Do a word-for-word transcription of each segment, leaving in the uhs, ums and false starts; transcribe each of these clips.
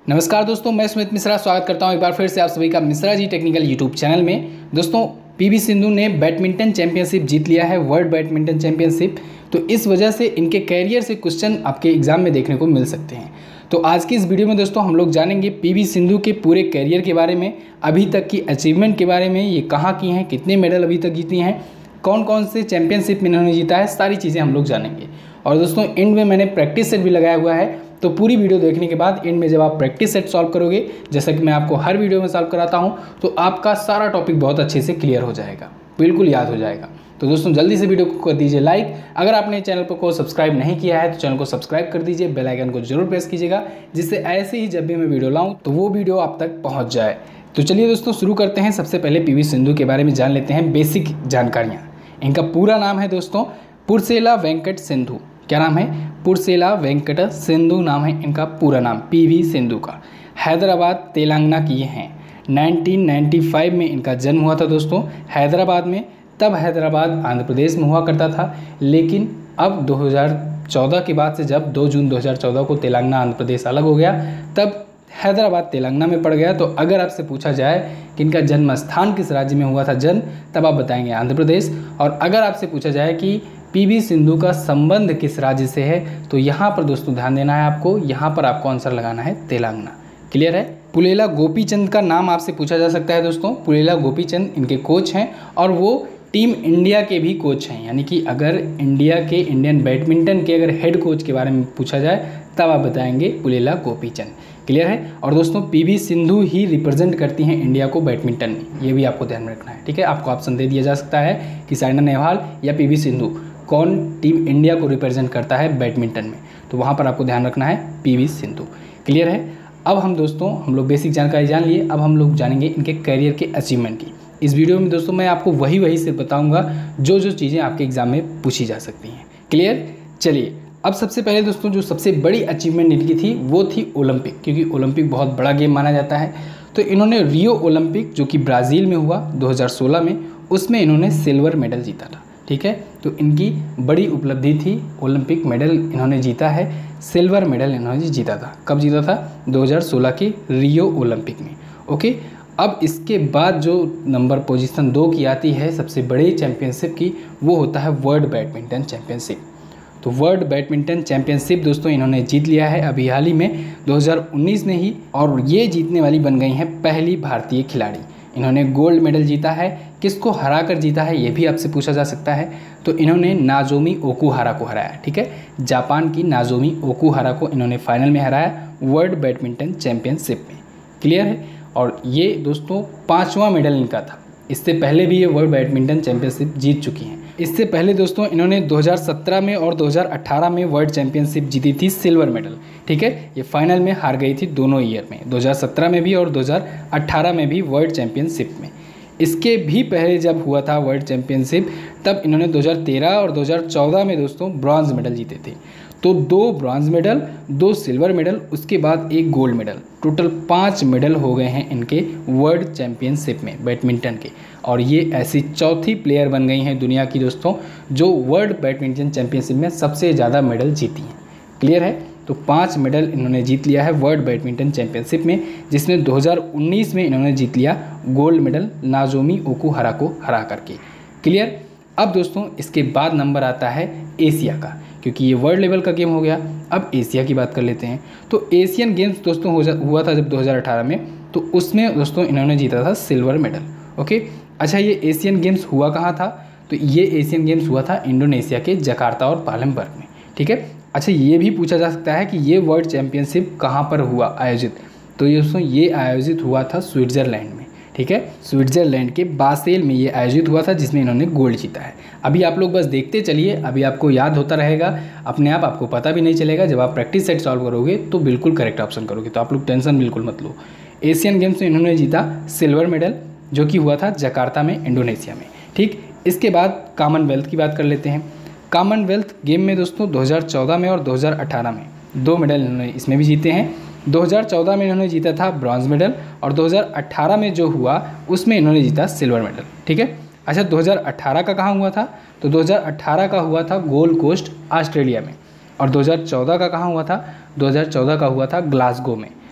नमस्कार दोस्तों, मैं सुमित मिश्रा स्वागत करता हूं एक बार फिर से आप सभी का Mishra ji technical YouTube channel में। दोस्तों, पीवी सिंधु ने बैडमिंटन चैंपियनशिप जीत लिया है, वर्ल्ड बैडमिंटन चैंपियनशिप। तो इस वजह से इनके कैरियर से क्वेश्चन आपके एग्जाम में देखने को मिल सकते हैं। तो आज की इस वीडियो में दोस्तों हम लोग जानेंगे पीवी सिंधु के पूरे कैरियर के बारे में, अभी तक की अचीवमेंट के बारे में, ये कहाँ की हैं, कितने मेडल अभी तक जीती हैं, कौन कौन से चैंपियनशिप में इन्होंने जीता है, सारी चीज़ें हम लोग जानेंगे। और दोस्तों एंड में मैंने प्रैक्टिस सेट भी लगाया हुआ है, तो पूरी वीडियो देखने के बाद एंड में जब आप प्रैक्टिस सेट सॉल्व करोगे, जैसा कि मैं आपको हर वीडियो में सॉल्व कराता हूं, तो आपका सारा टॉपिक बहुत अच्छे से क्लियर हो जाएगा, बिल्कुल याद हो जाएगा। तो दोस्तों जल्दी से वीडियो को कर दीजिए लाइक। अगर आपने चैनल को सब्सक्राइब नहीं किया है तो चैनल को सब्सक्राइब कर दीजिए, बेल आइकन को जरूर प्रेस कीजिएगा, जिससे ऐसे ही जब भी मैं वीडियो लाऊँ तो वो वीडियो आप तक पहुँच जाए। तो चलिए दोस्तों शुरू करते हैं। सबसे पहले पीवी सिंधु के बारे में जान लेते हैं बेसिक जानकारियाँ। इनका पूरा नाम है दोस्तों पुरसेला वेंकट सिंधु। क्या नाम है? पुरसेला वेंकट सिंधु नाम है इनका पूरा नाम पीवी सिंधु का। हैदराबाद तेलंगाना की ये हैं। नाइनटीन नाइंटी फाइव में इनका जन्म हुआ था दोस्तों हैदराबाद में। तब हैदराबाद आंध्र प्रदेश में हुआ करता था, लेकिन अब दो हज़ार चौदह के बाद से जब दो जून दो हज़ार चौदह को तेलंगाना आंध्र प्रदेश अलग हो गया, तब हैदराबाद तेलंगाना में पड़ गया। तो अगर आपसे पूछा जाए कि इनका जन्म स्थान किस राज्य में हुआ था जन्म, तब आप बताएंगे आंध्र प्रदेश। और अगर आपसे पूछा जाए कि पीवी सिंधु का संबंध किस राज्य से है, तो यहाँ पर दोस्तों ध्यान देना है आपको, यहाँ पर आपको आंसर लगाना है तेलंगाना। क्लियर है? पुलेला गोपीचंद का नाम आपसे पूछा जा सकता है दोस्तों। पुलेला गोपीचंद इनके कोच हैं और वो टीम इंडिया के भी कोच हैं, यानी कि अगर इंडिया के इंडियन बैडमिंटन के अगर हेड कोच के बारे में पूछा जाए तब आप बताएंगे पुलेला गोपीचंद। क्लियर है? और दोस्तों पीवी सिंधु ही रिप्रेजेंट करती हैं इंडिया को बैडमिंटन में, ये भी आपको ध्यान में रखना है। ठीक है, आपको ऑप्शन दे दिया जा सकता है कि साइना नेहवाल या पीवी सिंधु कौन टीम इंडिया को रिप्रेजेंट करता है बैडमिंटन में, तो वहाँ पर आपको ध्यान रखना है पीवी सिंधु। क्लियर है? अब हम दोस्तों हम लोग बेसिक जानकारी जान लिए, अब हम लोग जानेंगे इनके करियर के अचीवमेंट की। इस वीडियो में दोस्तों मैं आपको वही वही से बताऊंगा जो जो चीज़ें आपके एग्जाम में पूछी जा सकती हैं। क्लियर? चलिए अब सबसे पहले दोस्तों जो सबसे बड़ी अचीवमेंट इनकी थी वो थी ओलंपिक, क्योंकि ओलंपिक बहुत बड़ा गेम माना जाता है। तो इन्होंने रियो ओलंपिक जो कि ब्राज़ील में हुआ दो हज़ार सोलह में, उसमें इन्होंने सिल्वर मेडल जीता था। ठीक है, तो इनकी बड़ी उपलब्धि थी, ओलंपिक मेडल इन्होंने जीता है, सिल्वर मेडल इन्होंने जीता था। कब जीता था? दो हज़ार सोलह के रियो ओलंपिक में। ओके, अब इसके बाद जो नंबर पोजीशन दो की आती है सबसे बड़े चैंपियनशिप की, वो होता है वर्ल्ड बैडमिंटन चैंपियनशिप। तो वर्ल्ड बैडमिंटन चैंपियनशिप दोस्तों इन्होंने जीत लिया है अभी हाल ही में दो हज़ार उन्नीस में ही, और ये जीतने वाली बन गई हैं पहली भारतीय खिलाड़ी। इन्होंने गोल्ड मेडल जीता है। किसको हरा कर जीता है ये भी आपसे पूछा जा सकता है। तो इन्होंने नाजोमी ओकुहारा को हराया। ठीक है, जापान की नाजोमी ओकुहारा को इन्होंने फाइनल में हराया वर्ल्ड बैडमिंटन चैंपियनशिप में। क्लियर है? और ये दोस्तों पाँचवां मेडल इनका था। इससे पहले भी ये वर्ल्ड बैडमिंटन चैंपियनशिप जीत चुकी हैं। इससे पहले दोस्तों इन्होंने दो हज़ार सत्रह में और दो हज़ार अठारह में वर्ल्ड चैंपियनशिप जीती थी सिल्वर मेडल। ठीक है, ये फाइनल में हार गई थी दोनों ईयर में, दो हज़ार सत्रह में भी और दो हज़ार अठारह में भी वर्ल्ड चैंपियनशिप में। इसके भी पहले जब हुआ था वर्ल्ड चैंपियनशिप, तब इन्होंने दो हज़ार तेरह और दो हज़ार चौदह में दोस्तों ब्रॉन्ज मेडल जीते थे। तो दो ब्रॉन्ज मेडल, दो सिल्वर मेडल, उसके बाद एक गोल्ड मेडल, टोटल पाँच मेडल हो गए हैं इनके वर्ल्ड चैंपियनशिप में बैडमिंटन के। और ये ऐसी चौथी प्लेयर बन गई हैं दुनिया की दोस्तों जो वर्ल्ड बैडमिंटन चैंपियनशिप में सबसे ज़्यादा मेडल जीती हैं। क्लियर है? तो पाँच मेडल इन्होंने जीत लिया है वर्ल्ड बैडमिंटन चैंपियनशिप में, जिसमें दो हज़ार उन्नीस में इन्होंने जीत लिया गोल्ड मेडल नाजोमी ओकुहारा को हरा करके। क्लियर? अब दोस्तों इसके बाद नंबर आता है एशिया का, क्योंकि ये वर्ल्ड लेवल का गेम हो गया। अब एशिया की बात कर लेते हैं। तो एशियन गेम्स दोस्तों हो जा हुआ था जब दो हज़ार अठारह में, तो उसमें दोस्तों इन्होंने जीता था सिल्वर मेडल। ओके, अच्छा ये एशियन गेम्स हुआ कहाँ था? तो ये एशियन गेम्स हुआ था इंडोनेशिया के जकार्ता और पालमबर्ग में। ठीक है, अच्छा ये भी पूछा जा सकता है कि ये वर्ल्ड चैंपियनशिप कहाँ पर हुआ आयोजित? तो ये दोस्तों ये आयोजित हुआ था स्विट्ज़रलैंड में। ठीक है, स्विट्ज़रलैंड के बासेल में ये आयोजित हुआ था, जिसमें इन्होंने गोल्ड जीता है। अभी आप लोग बस देखते चलिए, अभी आपको याद होता रहेगा अपने आप, आपको पता भी नहीं चलेगा। जब आप प्रैक्टिस सेट सॉल्व करोगे तो बिल्कुल करेक्ट ऑप्शन करोगे, तो आप लोग टेंशन बिल्कुल मत लो। एशियन गेम्स में इन्होंने जीता सिल्वर मेडल, जो कि हुआ था जकार्ता में इंडोनेशिया में। ठीक, इसके बाद कॉमनवेल्थ की बात कर लेते हैं। कॉमनवेल्थ गेम में दोस्तों दो हज़ार चौदह में और दो हज़ार अठारह में दो मेडल इन्होंने इसमें भी जीते हैं। दो हज़ार चौदह में इन्होंने जीता था ब्रॉन्ज मेडल, और दो हज़ार अठारह में जो हुआ उसमें इन्होंने जीता सिल्वर मेडल। ठीक है, अच्छा दो हज़ार अठारह का कहाँ हुआ था? तो दो हज़ार अठारह का हुआ था गोल्ड कोस्ट ऑस्ट्रेलिया में। और दो हज़ार चौदह का कहाँ हुआ था? दो हज़ार चौदह का हुआ था ग्लासगो में।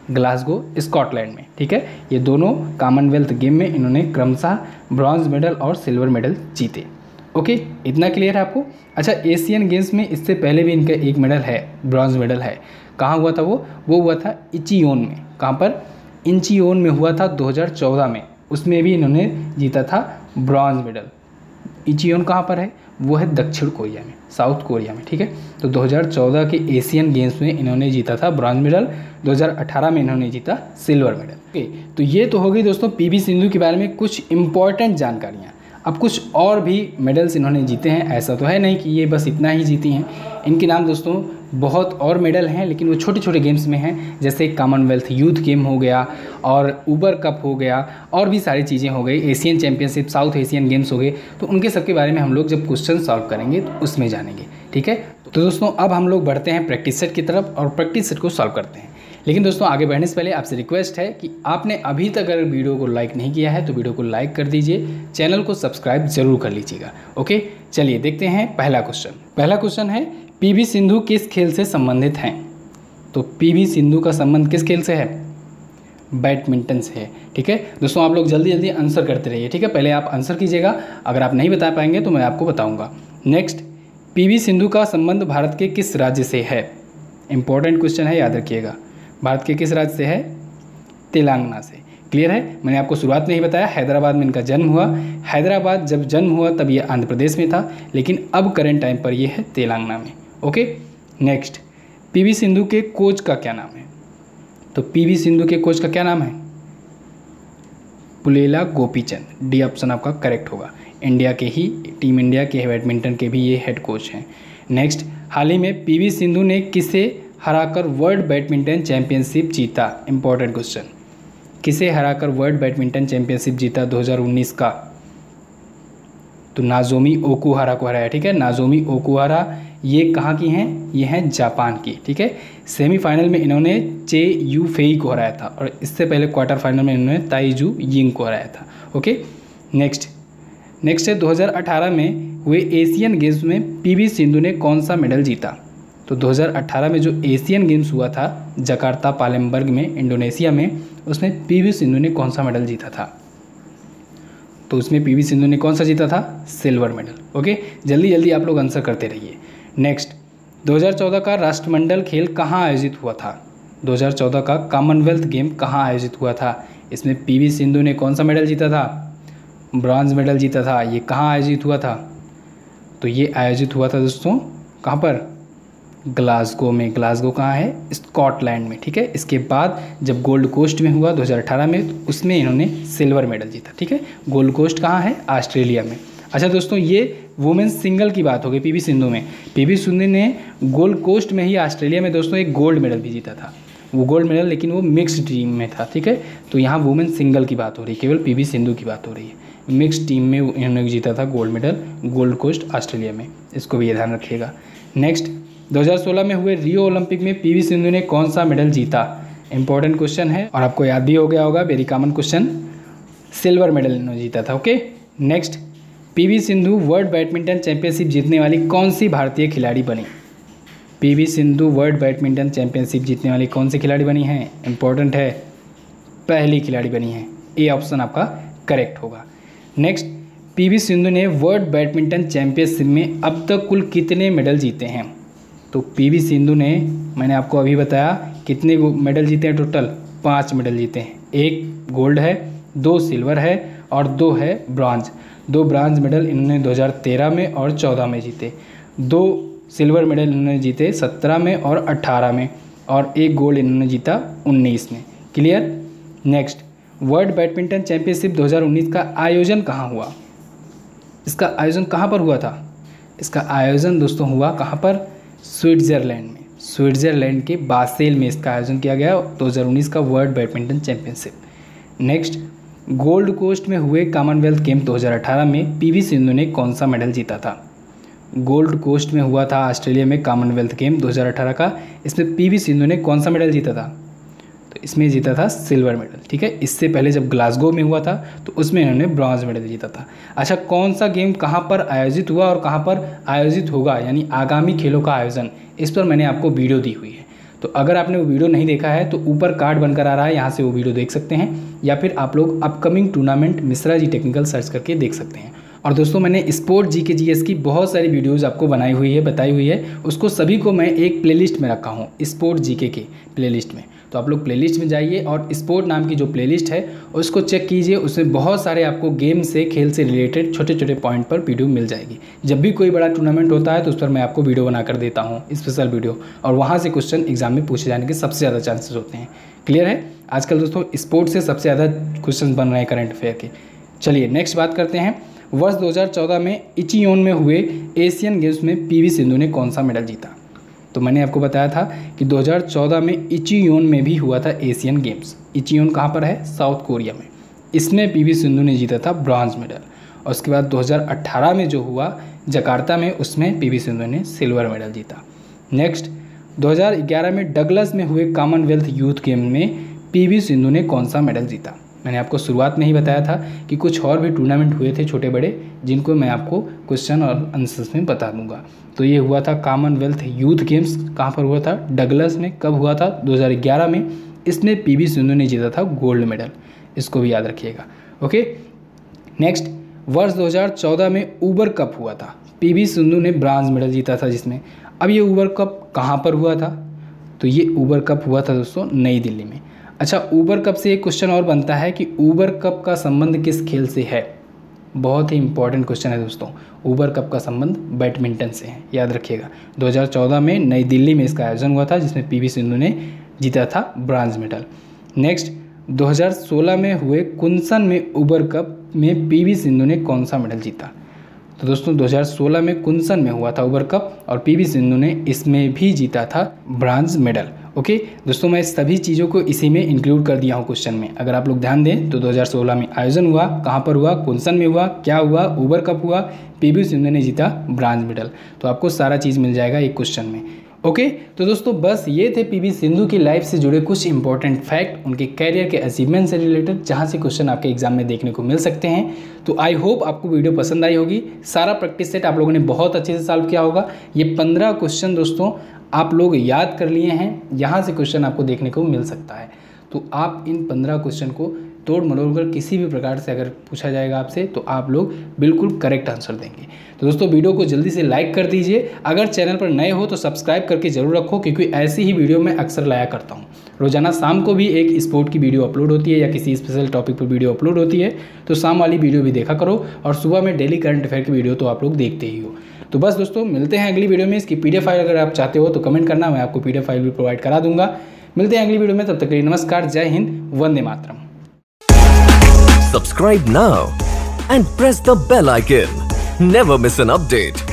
ग्लासगो स्कॉटलैंड में, ठीक है। ये दोनों कॉमनवेल्थ गेम में इन्होंने क्रमशः ब्रॉन्ज मेडल और सिल्वर मेडल जीते। ओके, इतना क्लियर है आपको। अच्छा, एशियन गेम्स में इससे पहले भी इनका एक मेडल है, ब्रॉन्ज मेडल है। कहाँ हुआ था वो वो हुआ था इचियोन में। कहाँ पर? इंचियोन में हुआ था दो हज़ार चौदह में, उसमें भी इन्होंने जीता था ब्रॉन्ज मेडल। इचियोन कहाँ पर है? वो है दक्षिण कोरिया में, साउथ कोरिया में, ठीक है। तो दो हज़ार चौदह के एशियन गेम्स में इन्होंने जीता था ब्रॉन्ज मेडल, दो हज़ार अठारह में इन्होंने जीता सिल्वर मेडल। ओके, तो ये तो हो गई दोस्तों पीवी सिंधु के बारे में कुछ इंपॉर्टेंट जानकारियाँ। अब कुछ और भी मेडल्स इन्होंने जीते हैं, ऐसा तो है नहीं कि ये बस इतना ही जीती हैं। इनके नाम दोस्तों बहुत और मेडल हैं, लेकिन वो छोटे छोटे गेम्स में हैं, जैसे कॉमनवेल्थ यूथ गेम हो गया और ऊबर कप हो गया और भी सारी चीज़ें हो गई, Asian championship, south Asian games हो गए। तो उनके सबके बारे में हम लोग जब क्वेश्चन सॉल्व करेंगे तो उसमें जानेंगे, ठीक है। तो दोस्तों अब हम लोग बढ़ते हैं प्रैक्टिस सेट की तरफ और प्रैक्टिस सेट को सॉल्व करते हैं। लेकिन दोस्तों आगे बढ़ने से पहले आपसे रिक्वेस्ट है कि आपने अभी तक अगर वीडियो को लाइक नहीं किया है तो वीडियो को लाइक कर दीजिए, चैनल को सब्सक्राइब जरूर कर लीजिएगा। ओके, चलिए देखते हैं पहला क्वेश्चन। पहला क्वेश्चन है पीवी सिंधु किस खेल से संबंधित हैं? तो पीवी सिंधु का संबंध किस खेल से है? बैडमिंटन से है, ठीक है। दोस्तों आप लोग जल्दी जल्दी आंसर करते रहिए, ठीक है। पहले आप आंसर कीजिएगा, अगर आप नहीं बता पाएंगे तो मैं आपको बताऊँगा। नेक्स्ट, पीवी सिंधु का संबंध भारत के किस राज्य से है? इंपॉर्टेंट क्वेश्चन है, याद रखिएगा। भारत के किस राज्य से है? तेलंगाना से। क्लियर है? मैंने आपको शुरुआत में ही बताया हैदराबाद में इनका जन्म हुआ। हैदराबाद जब जन्म हुआ तब ये आंध्र प्रदेश में था, लेकिन अब करंट टाइम पर ये है तेलंगाना में। ओके, नेक्स्ट, पीवी सिंधु के कोच का क्या नाम है? तो पीवी सिंधु के कोच का क्या नाम है? पुलेला गोपीचंद। डी ऑप्शन आपका करेक्ट होगा। इंडिया के ही, टीम इंडिया के बैडमिंटन के भी ये हेड कोच हैं। नेक्स्ट, हाल ही में पीवी सिंधु ने किसे हराकर वर्ल्ड बैडमिंटन चैंपियनशिप जीता? Important question. किसे हराकर वर्ल्ड बैडमिंटन चैंपियनशिप जीता दो हज़ार उन्नीस का? तो नाजोमी ओकुहारा को हराया, ठीक है। नाजोमी ओकुहारा ये कहाँ की हैं? ये हैं जापान की, ठीक है। सेमीफाइनल में इन्होंने चे यू फेई को हराया था और इससे पहले क्वार्टर फाइनल में इन्होंने ताइजू यिंग को हराया था। ओके, नेक्स्ट नेक्स्ट है दो हज़ार अठारह में हुए एशियन गेम्स में पीवी सिंधु ने कौन सा मेडल जीता? तो दो हज़ार अठारह में जो एशियन गेम्स हुआ था जकार्ता पालेमबर्ग में, इंडोनेशिया में, उसमें पीवी सिंधु ने कौन सा मेडल जीता था? तो उसमें पीवी सिंधु ने कौन सा जीता था? Silver medal. ओके, जल्दी जल्दी आप लोग आंसर करते रहिए। नेक्स्ट, दो हज़ार चौदह का राष्ट्रमंडल खेल कहाँ आयोजित हुआ था? दो हज़ार चौदह का कॉमनवेल्थ गेम कहाँ आयोजित हुआ था? इसमें पीवी सिंधु ने कौन सा मेडल जीता था? ब्रॉन्ज मेडल जीता था। ये कहाँ आयोजित हुआ था? तो ये आयोजित हुआ था दोस्तों कहाँ पर? ग्लासगो में। ग्लासगो कहाँ है? स्कॉटलैंड में, ठीक है। इसके बाद जब गोल्ड कोस्ट में हुआ दो हज़ार अठारह में, तो उसमें इन्होंने सिल्वर मेडल जीता, ठीक है। गोल्ड कोस्ट कहाँ है? ऑस्ट्रेलिया में। अच्छा दोस्तों, ये वुमेन्स सिंगल की बात हो गई पीवी सिंधु में। पीवी सिंधु ने गोल्ड कोस्ट में ही ऑस्ट्रेलिया में दोस्तों एक गोल्ड मेडल भी जीता था। वो गोल्ड मेडल लेकिन वो मिक्स्ड टीम में था, ठीक है। तो यहाँ वुमेन्स सिंगल की बात हो रही है, केवल पीवी सिंधु की बात हो रही है। मिक्स्ड टीम में इन्होंने जीता था gold medal, Gold Coast Australia में। इसको भी ध्यान रखिएगा। नेक्स्ट, दो हज़ार सोलह में हुए रियो ओलंपिक में पीवी सिंधु ने कौन सा मेडल जीता? इंपॉर्टेंट क्वेश्चन है और आपको याद भी हो गया होगा, very common question. Silver medal इन्होंने जीता था। Okay, next, PV Sindhu world badminton championship जीतने वाली कौन सी भारतीय खिलाड़ी बनी? PV Sindhu world badminton championship जीतने वाली कौन सी खिलाड़ी बनी है? इंपॉर्टेंट है, पहली खिलाड़ी बनी है। ए ऑप्शन आपका करेक्ट होगा। नेक्स्ट, पीवी सिंधु ने वर्ल्ड बैडमिंटन चैंपियनशिप में अब तक कुल कितने मेडल जीते हैं? तो पीवी सिंधु ने, मैंने आपको अभी बताया, कितने मेडल जीते हैं? टोटल पाँच मेडल जीते हैं। एक गोल्ड है, दो सिल्वर है और दो है ब्रॉन्ज। दो ब्रॉन्ज मेडल इन्होंने दो हज़ार तेरह में और चौदह में जीते। दो सिल्वर मेडल इन्होंने जीते सत्रह में और अट्ठारह में, और एक गोल्ड इन्होंने जीता उन्नीस में। Clear? Next, world badminton championship दो हज़ार उन्नीस का आयोजन कहाँ हुआ? इसका आयोजन कहाँ पर हुआ था? इसका आयोजन दोस्तों हुआ कहाँ पर? स्विट्ज़रलैंड में। स्विट्ज़रलैंड के बासेल में इसका आयोजन किया गया दो हज़ार उन्नीस का world badminton championship. Next, Gold Coast में हुए कॉमनवेल्थ गेम दो हज़ार अठारह में पीवी सिंधु ने कौन सा मेडल जीता था? गोल्ड कोस्ट में हुआ था ऑस्ट्रेलिया में कॉमनवेल्थ गेम दो हज़ार अठारह का। इसमें पीवी सिंधु ने कौन सा मेडल जीता था? तो इसमें जीता था सिल्वर मेडल, ठीक है। इससे पहले जब ग्लासगो में हुआ था तो उसमें इन्होंने ब्रॉन्ज मेडल जीता था। अच्छा, कौन सा गेम कहाँ पर आयोजित हुआ और कहाँ पर आयोजित होगा, यानी आगामी खेलों का आयोजन, इस पर मैंने आपको वीडियो दी हुई है, तो अगर आपने वो वीडियो नहीं देखा है तो ऊपर कार्ड बनकर आ रहा है, यहाँ से वो वीडियो देख सकते हैं, या फिर आप लोग upcoming tournament Mishra ji technical search करके देख सकते हैं। और दोस्तों मैंने स्पोर्ट जी के जी एस की बहुत सारी वीडियोज़ आपको बनाई हुई है, बताई हुई है, उसको सभी को मैं एक प्लेलिस्ट में रखा हूँ, स्पोर्ट जी के के प्लेलिस्ट में। तो आप लोग प्लेलिस्ट में जाइए और स्पोर्ट नाम की जो प्लेलिस्ट है उसको चेक कीजिए, उसमें बहुत सारे आपको गेम से, खेल से रिलेटेड छोटे छोटे पॉइंट पर वीडियो मिल जाएगी। जब भी कोई बड़ा टूर्नामेंट होता है तो उस पर मैं आपको वीडियो बना कर देता हूँ, स्पेशल वीडियो, और वहाँ से क्वेश्चन एग्जाम में पूछे जाने के सबसे ज़्यादा चांसेस होते हैं। क्लियर है? आजकल दोस्तों स्पोर्ट से सबसे ज़्यादा क्वेश्चन बन रहे हैं करंट अफेयर के। चलिए नेक्स्ट बात करते हैं। वर्ष दो हज़ार चौदह में इचियोन में हुए एशियन गेम्स में पीवी सिंधु ने कौन सा मेडल जीता? तो मैंने आपको बताया था कि दो हज़ार चौदह में इचियोन में भी हुआ था एशियन गेम्स। इचियोन कहाँ पर है? साउथ कोरिया में। इसमें पीवी सिंधु ने जीता था ब्रॉन्ज मेडल। और उसके बाद दो हज़ार अठारह में जो हुआ जकार्ता में, उसमें पीवी सिंधु ने सिल्वर मेडल जीता। नेक्स्ट, दो हज़ार ग्यारह में डगलस में हुए कॉमनवेल्थ यूथ गेम में पीवी सिंधु ने कौन सा मेडल जीता? मैंने आपको शुरुआत में ही बताया था कि कुछ और भी टूर्नामेंट हुए थे छोटे बड़े, जिनको मैं आपको क्वेश्चन और आंसर्स में बता दूंगा। तो ये हुआ था कॉमनवेल्थ यूथ गेम्स, कहाँ पर हुआ था? डगलस में। कब हुआ था? दो हज़ार ग्यारह में। इसमें पीवी सिंधु ने जीता था गोल्ड मेडल, इसको भी याद रखिएगा। ओके, नेक्स्ट, वर्ष दो हज़ार चौदह में ऊबर कप हुआ था, पीवी सिंधु ने ब्रॉन्ज मेडल जीता था जिसमें। अब ये ऊबर कप कहाँ पर हुआ था? तो ये ऊबर कप हुआ था दोस्तों नई दिल्ली में। अच्छा, ऊबर कप से एक क्वेश्चन और बनता है कि ऊबर कप का संबंध किस खेल से है? बहुत ही इंपॉर्टेंट क्वेश्चन है दोस्तों। ऊबर कप का संबंध बैडमिंटन से है, याद रखिएगा। दो हज़ार चौदह में नई दिल्ली में इसका आयोजन हुआ था, जिसमें पीवी सिंधु ने जीता था ब्रॉन्ज मेडल। नेक्स्ट, दो हज़ार सोलह में हुए कुंसन में ऊबर कप में पीवी सिंधु ने कौन सा मेडल जीता? तो दोस्तों दो हज़ार सोलह में कुंसन में हुआ था ऊबर कप और पीवी सिंधु ने इसमें भी जीता था ब्रॉन्ज मेडल। ओके दोस्तों, मैं सभी चीज़ों को इसी में इंक्लूड कर दिया हूँ क्वेश्चन में। अगर आप लोग ध्यान दें तो दो हज़ार सोलह में आयोजन हुआ, कहाँ पर हुआ? कुंसन में हुआ। क्या हुआ? ऊबर कप हुआ, पीवी सिंधु ने जीता ब्रॉन्ज मेडल। तो आपको सारा चीज़ मिल जाएगा एक क्वेश्चन में। ओके तो दोस्तों, बस ये थे पीवी सिंधु की लाइफ से जुड़े कुछ इंपॉर्टेंट फैक्ट, उनके कैरियर के अचीवमेंट से रिलेटेड, जहाँ से क्वेश्चन आपके एग्जाम में देखने को मिल सकते हैं। तो आई होप आपको वीडियो पसंद आई होगी। सारा प्रैक्टिस सेट आप लोगों ने बहुत अच्छे से सॉल्व किया होगा। ये पंद्रह क्वेश्चन दोस्तों आप लोग याद कर लिए हैं, यहाँ से क्वेश्चन आपको देखने को मिल सकता है। तो आप इन पंद्रह क्वेश्चन को तोड़ मरोड़ कर किसी भी प्रकार से अगर पूछा जाएगा आपसे तो आप लोग बिल्कुल करेक्ट आंसर देंगे। तो दोस्तों वीडियो को जल्दी से लाइक कर दीजिए। अगर चैनल पर नए हो तो सब्सक्राइब करके जरूर रखो, क्योंकि ऐसी ही वीडियो मैं अक्सर लाया करता हूँ। रोजाना शाम को भी एक स्पोर्ट की वीडियो अपलोड होती है या किसी स्पेशल टॉपिक पर वीडियो अपलोड होती है, तो शाम वाली वीडियो भी देखा करो। और सुबह में डेली करंट अफेयर की वीडियो तो आप लोग देखते ही हो। तो बस दोस्तों, मिलते हैं अगली वीडियो में। इसकी पीडीएफ फाइल अगर आप चाहते हो तो कमेंट करना, मैं आपको पीडीएफ फाइल भी प्रोवाइड करा दूंगा। मिलते हैं अगली वीडियो में, तब तक के लिए नमस्कार, जय Hind, Vande Mataram. Subscribe now and press the bell icon. Never miss an update.